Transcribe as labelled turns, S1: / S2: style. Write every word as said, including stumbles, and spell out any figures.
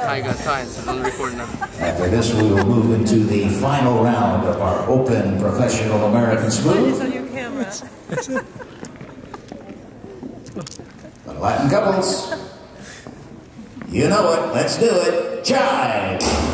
S1: Hi guys, hi, it's on record now.
S2: After this, we will move into the final round of our open professional American smooth.
S3: It's on your camera.
S2: The Latin couples. You know it. Let's do it. Jive.